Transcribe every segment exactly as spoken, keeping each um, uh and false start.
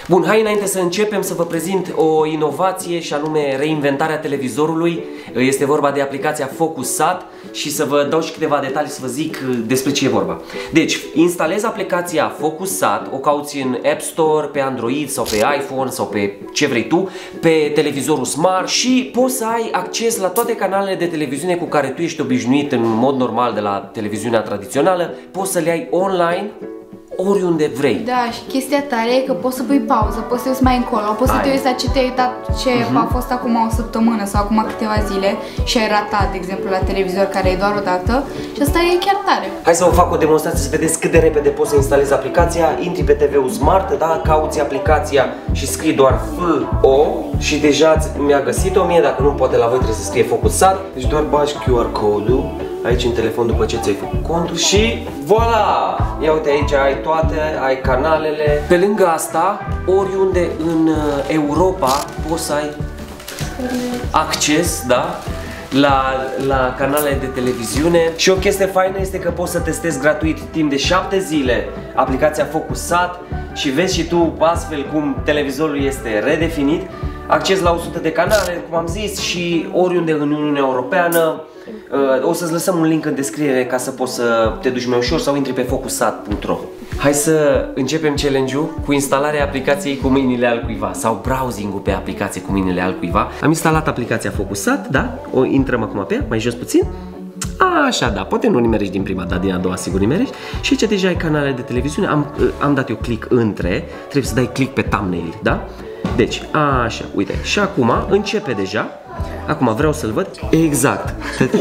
Bun, hai înainte să începem să vă prezint o inovație și anume reinventarea televizorului. Este vorba de aplicația FocusSat și să vă dau și câteva detalii să vă zic despre ce e vorba. Deci, instalezi aplicația FocusSat, o cauți în App Store, pe Android sau pe iPhone sau pe ce vrei tu, pe televizorul smart și poți să ai acces la toate canalele de televiziune cu care tu ești obișnuit în mod normal de la televiziunea tradițională, poți să le ai online oriunde vrei. Da, și chestia tare e că poți să pui pauză, poți să te uiți mai încolo, poți să te uiți la ce te-ai uitat, ce uh-huh. a fost acum o săptămână sau acum câteva zile și ai ratat, de exemplu, la televizor care e doar o dată și asta e chiar tare. Hai să vă fac o demonstrație să vedeți cât de repede poți să instalezi aplicația. Intri pe T V-ul Smart, da? Cauți aplicația și scrii doar F O și deja mi-a găsit-o mie, dacă nu poate la voi trebuie să scrie FocusSat. Deci doar bagi Q R code-ul aici în telefon după ce ți-ai făcut contul și voilà! Ia uite aici ai toate, ai canalele. Pe lângă asta, oriunde în Europa poți să ai acces, da? La, la canalele de televiziune. Și o chestie faină este că poți să testezi gratuit timp de șapte zile aplicația FocusSat și vezi și tu astfel cum televizorul este redefinit. Acces la o sută de canale, cum am zis, și oriunde în Uniunea Europeană. O să-ți lăsăm un link în descriere ca să poți să te duci mai ușor sau intri pe focusat punct ro. Hai să începem challenge-ul cu instalarea aplicației cu mâinile altcuiva sau browsing-ul pe aplicație cu mâinile altcuiva. Am instalat aplicația FocusSat, da? O intrăm acum pe ea, mai jos puțin. Așa, da, poate nu nimerești din prima, dar din a doua sigur nimerești. Și aici deja ai canale de televiziune, am, am dat eu click între, trebuie să dai click pe thumbnail, da? Deci, așa, uite, și acum începe deja. Acum vreau să-l văd exact.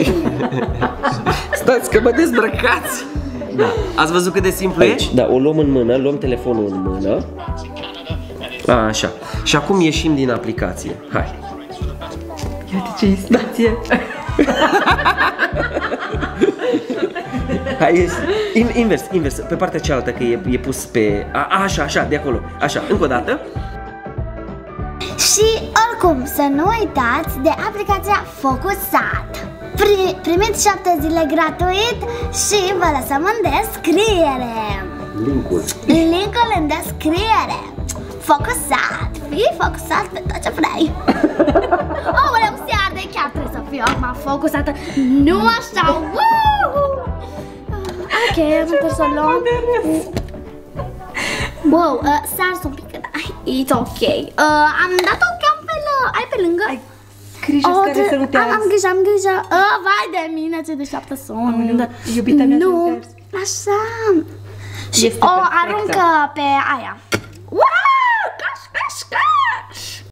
Stați că mă dezbrăcați. Da. Ați văzut cât de simplu aici? E? Da, o luăm în mână, luăm telefonul în mână. Așa. Și acum ieșim din aplicație. Hai. Iată ce instrucție. Hai, ieși. Invers, invers, pe partea cealaltă, că e, e pus pe... A, așa, așa, de acolo. Așa, încă o dată. Și oricum, să nu uitați de aplicația FocusSat. Pri primiți șapte zile gratuit și vă lăsăm în descriere linkul Linkul în descriere. FocusSat, fii focusat pe tot ce vrei. Aoleu, se arde, chiar trebuie să fiu acum focusată. Nu așa, woo! Ok, trebuie să luăm. Wow, uh, sars un pic, it's ok. Uh, am dat o campelă, ai pe lângă? Ai grijă oh, care să nu te am, am grijă, am grijă. Uh, vai de mine, ce deșteaptă sunt. Oh, iubita mea, nu, așa. Și o aruncă pe aia.